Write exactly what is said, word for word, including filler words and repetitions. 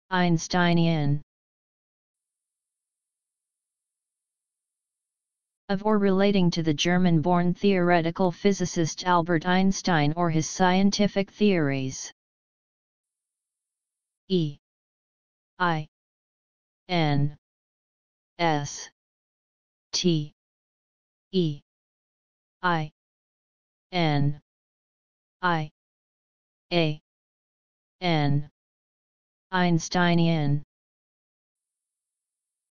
Einsteinian. Of or relating to the German-born theoretical physicist Albert Einstein or his scientific theories. E I N S T E I N I A N Einsteinian.